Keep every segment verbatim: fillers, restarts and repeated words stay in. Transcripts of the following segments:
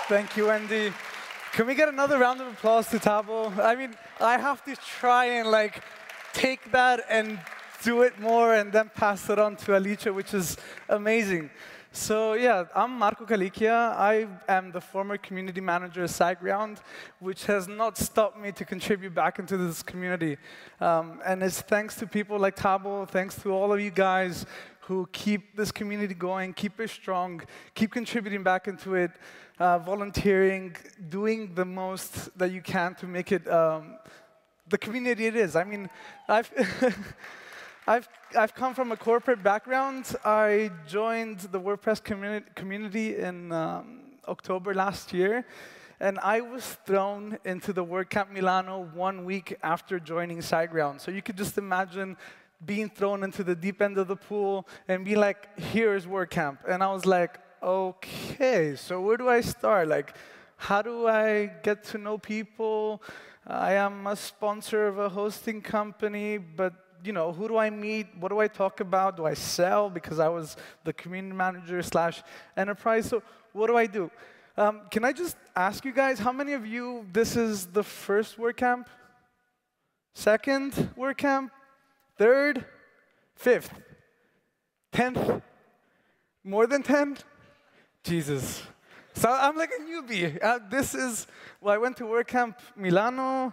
Thank you, Wendy. Can we get another round of applause to Tabo? I mean, I have to try and like take that and do it more and then pass it on to Alicia, which is amazing. So yeah, I'm Marco Calicchia. I am the former community manager at SiteGround, which has not stopped me to contribute back into this community. Um, and it's thanks to people like Tabo, thanks to all of you guys who keep this community going, keep it strong, keep contributing back into it, uh, volunteering, doing the most that you can to make it um, the community it is. I mean, I've I've, I've come from a corporate background. I joined the WordPress communi community in um, October last year, and I was thrown into the WordCamp Milano one week after joining SiteGround. So you could just imagine being thrown into the deep end of the pool and be like, here's WordCamp. And I was like, okay, so where do I start? Like, how do I get to know people? I am a sponsor of a hosting company, but you know, who do I meet? What do I talk about? Do I sell? Because I was the community manager slash enterprise. So what do I do? Um, can I just ask you guys, how many of you, this is the first WordCamp? Second WordCamp? Third? Fifth? Tenth? More than ten? Jesus. So I'm like a newbie. Uh, this is, well, I went to WordCamp Milano,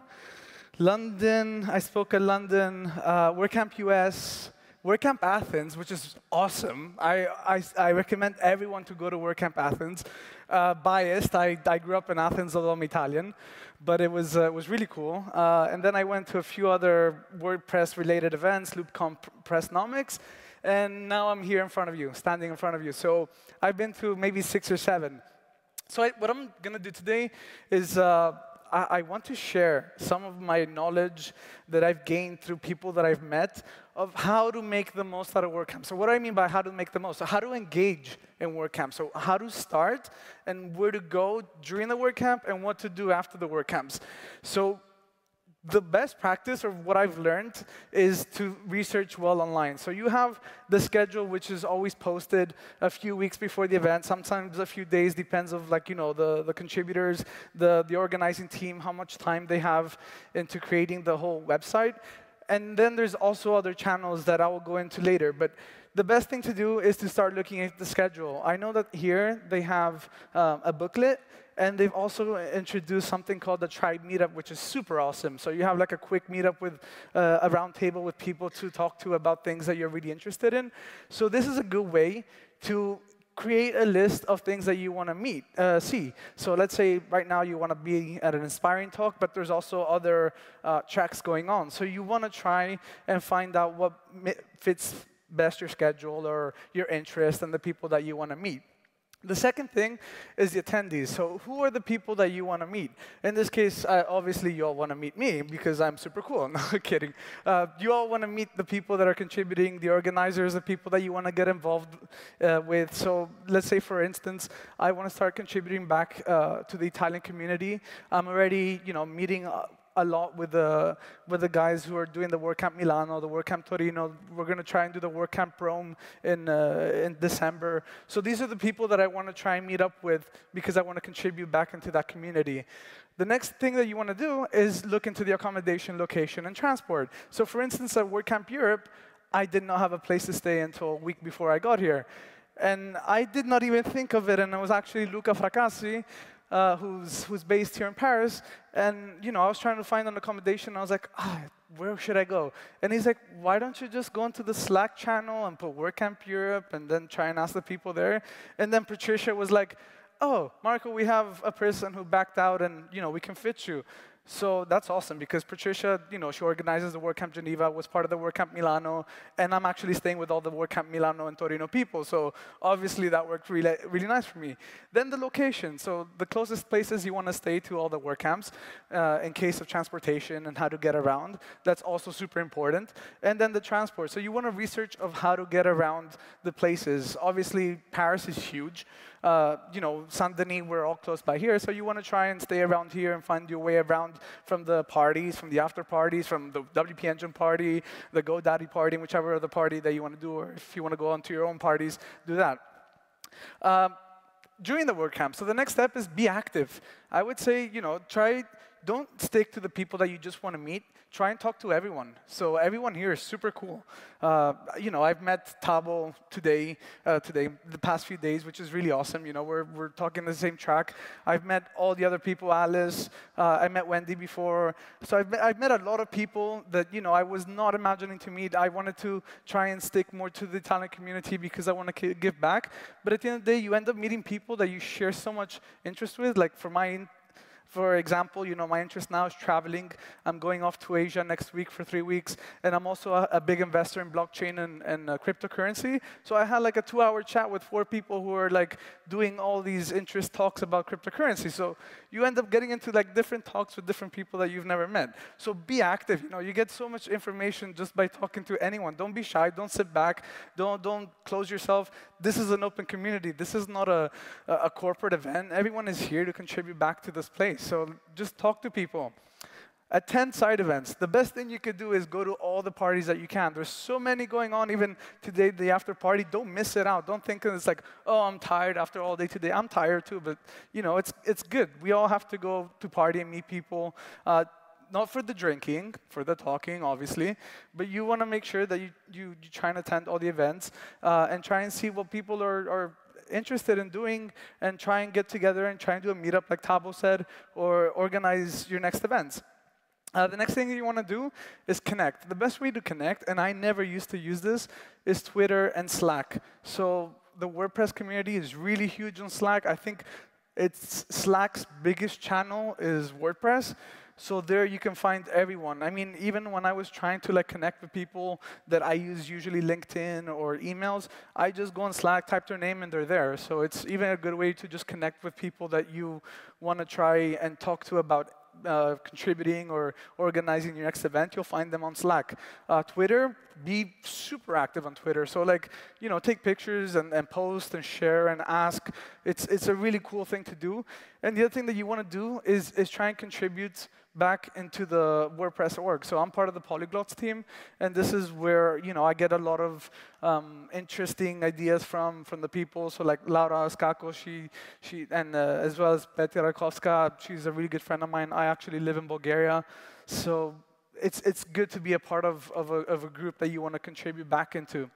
London, I spoke at London, uh, WordCamp U S, WordCamp Athens, which is awesome. I, I, I recommend everyone to go to WordCamp Athens. Uh, biased, I, I grew up in Athens, although I'm Italian, but it was, uh, was really cool. Uh, and then I went to a few other WordPress-related events, LoopCon, Pressnomics, and now I'm here in front of you, standing in front of you. So I've been to maybe six or seven. So I, what I'm going to do today is uh, I want to share some of my knowledge that I've gained through people that I've met of how to make the most out of WordCamp. So what do I mean by how to make the most? So how to engage in WordCamp. So how to start and where to go during the WordCamp and what to do after the WordCamps. So the best practice, or what I've learned, is to research well online. So you have the schedule, which is always posted a few weeks before the event, sometimes a few days, depends of like, you know, the, the contributors, the, the organizing team, how much time they have into creating the whole website. And then there's also other channels that I will go into later. But the best thing to do is to start looking at the schedule. I know that here they have um, a booklet, and they've also introduced something called the Tribe Meetup, which is super awesome. So you have like a quick meetup with uh, a round table with people to talk to about things that you're really interested in. So this is a good way to create a list of things that you want to meet, uh, see. So let's say right now you want to be at an inspiring talk, but there's also other uh, tracks going on. So you want to try and find out what fits best your schedule or your interest and the people that you want to meet. The second thing is the attendees. So who are the people that you want to meet? In this case, uh, obviously, you all want to meet me because I'm super cool. No, kidding. Uh, you all want to meet the people that are contributing, the organizers, the people that you want to get involved uh, with. So let's say, for instance, I want to start contributing back uh, to the Italian community. I'm already, you know, meeting uh, a lot with the with the guys who are doing the WordCamp Milano, the WordCamp Torino. We're going to try and do the WordCamp Rome in uh, in December. So these are the people that I want to try and meet up with because I want to contribute back into that community. The next thing that you want to do is look into the accommodation, location, and transport. So for instance, at WordCamp Europe, I did not have a place to stay until a week before I got here. And I did not even think of it, and it was actually Luca Fracassi, Uh, who's, who's based here in Paris, and you know, I was trying to find an accommodation, and I was like, ah, where should I go? And he's like, why don't you just go into the Slack channel and put WordCamp Europe, and then try and ask the people there? And then Patricia was like, oh, Marco, we have a person who backed out, and you know, we can fit you. So that's awesome, because Patricia, you know, she organizes the WordCamp Geneva, was part of the WordCamp Milano, and I'm actually staying with all the WordCamp Milano and Torino people. So obviously that worked really, really nice for me. Then the location. So the closest places you want to stay to all the WordCamps uh, in case of transportation and how to get around. That's also super important. And then the transport. So you want to research of how to get around the places. Obviously, Paris is huge. Uh, you know, Saint-Denis, we're all close by here, so you want to try and stay around here and find your way around from the parties, from the after parties, from the W P Engine party, the GoDaddy party, whichever other party that you want to do, or if you want to go on to your own parties, do that. Um, during the WordCamp. So the next step is be active. I would say, you know, try, don't stick to the people that you just want to meet. Try and talk to everyone. So everyone here is super cool. Uh, you know, I've met Tabo today, uh, today, the past few days, which is really awesome. You know, we're, we're talking the same track. I've met all the other people, Alice. Uh, I met Wendy before. So I've met, I've met a lot of people that, you know, I was not imagining to meet. I wanted to try and stick more to the Italian community because I want to give back. But at the end of the day, you end up meeting people that you share so much interest with. Like for my For example, you know, my interest now is traveling. I'm going off to Asia next week for three weeks, and I'm also a, a big investor in blockchain and, and uh, cryptocurrency. So I had like a two-hour chat with four people who are like doing all these interest talks about cryptocurrency. So you end up getting into like different talks with different people that you've never met. So be active. You know, you get so much information just by talking to anyone. Don't be shy. Don't sit back. Don't don't close yourself. This is an open community. This is not a a corporate event. Everyone is here to contribute back to this place. So just talk to people. Attend side events. The best thing you could do is go to all the parties that you can. There's so many going on, even today, the after party. Don't miss it out. Don't think it's like, oh, I'm tired after all day today. I'm tired too, but you know, it's it's good. We all have to go to party and meet people. Uh, not for the drinking, for the talking, obviously, but you want to make sure that you, you, you try and attend all the events uh, and try and see what people are, are interested in doing and try and get together and try and do a meetup like Tabo said, or organize your next events. Uh, the next thing you want to do is connect. The best way to connect, and I never used to use this, is Twitter and Slack. So the WordPress community is really huge on Slack. I think it's Slack's biggest channel is WordPress. So there you can find everyone. I mean, even when I was trying to like connect with people that I use usually LinkedIn or emails, I just go on Slack, type their name, and they're there. So it's even a good way to just connect with people that you want to try and talk to about uh, contributing or organizing your next event. You'll find them on Slack. Uh, Twitter, be super active on Twitter. So like, you know, take pictures and, and post and share and ask. It's, it's a really cool thing to do. And the other thing that you want to do is, is try and contribute back into the WordPress org. So I'm part of the Polyglots team, and this is where, you know, I get a lot of um, interesting ideas from from the people. So like Laura Skako, she she and uh, as well as Betty Rakovska, she's a really good friend of mine. I actually live in Bulgaria, so it's it's good to be a part of of a, of a group that you want to contribute back into.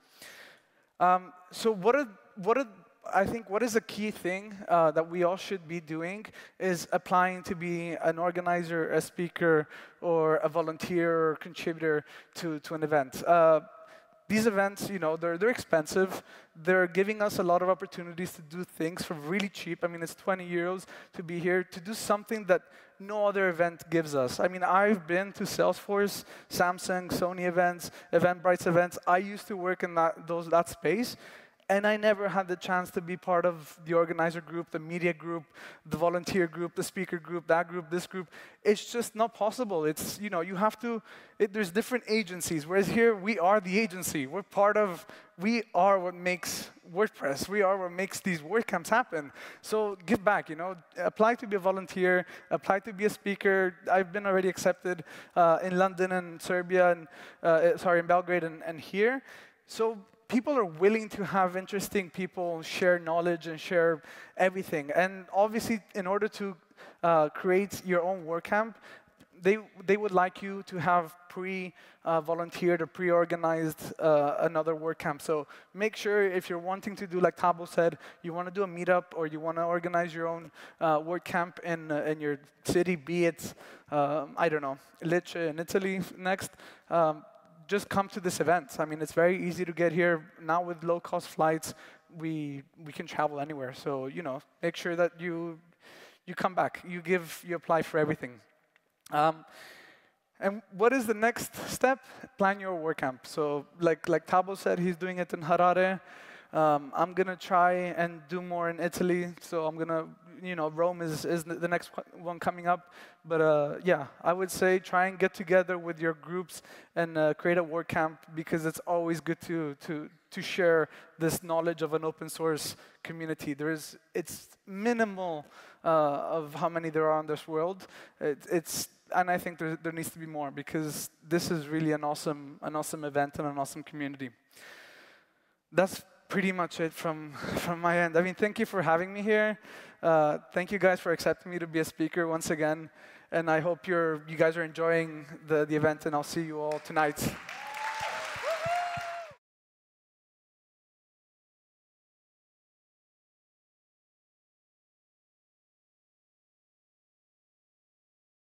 Um, so what are what are I think what is a key thing uh, that we all should be doing is applying to be an organizer, a speaker, or a volunteer or contributor to, to an event. Uh, these events, you know, they're, they're expensive. They're giving us a lot of opportunities to do things for really cheap. I mean, it's twenty euros to be here, to do something that no other event gives us. I mean, I've been to Salesforce, Samsung, Sony events, Eventbrite's events. I used to work in that, those, that space. And I never had the chance to be part of the organizer group, the media group, the volunteer group, the speaker group, that group, this group. It's just not possible. It's, you know, you have to, it, there's different agencies, whereas here we are the agency. We're part of, we are what makes WordPress. We are what makes these WordCamps happen. So give back, you know, apply to be a volunteer, apply to be a speaker. I've been already accepted uh, in London and Serbia, and uh, sorry, in Belgrade and, and here. So people are willing to have interesting people share knowledge and share everything. And obviously, in order to uh, create your own WordCamp, they, they would like you to have pre-volunteered uh, or pre-organized uh, another WordCamp. So make sure if you're wanting to do, like Tabo said, you want to do a meetup or you want to organize your own uh, WordCamp in, uh, in your city, be it, um, I don't know, Lecce in Italy next, um, just come to this event. I mean, it's very easy to get here. Now with low-cost flights, we we can travel anywhere. So, you know, make sure that you you come back. You give, you apply for everything. Um, and what is the next step? Plan your WordCamp. So, like like Tabo said, he's doing it in Harare. Um, I'm gonna try and do more in Italy. So I'm gonna, you know, Rome is is the next one coming up. But uh, yeah, I would say try and get together with your groups and uh, create a WordCamp, because it's always good to to to share this knowledge of an open source community. There is, it's minimal uh, of how many there are in this world. It, it's and I think there there needs to be more, because this is really an awesome an awesome event and an awesome community. That's pretty much it from, from my end. I mean, thank you for having me here. Uh, thank you guys for accepting me to be a speaker once again. And I hope you're, you guys are enjoying the, the event, and I'll see you all tonight.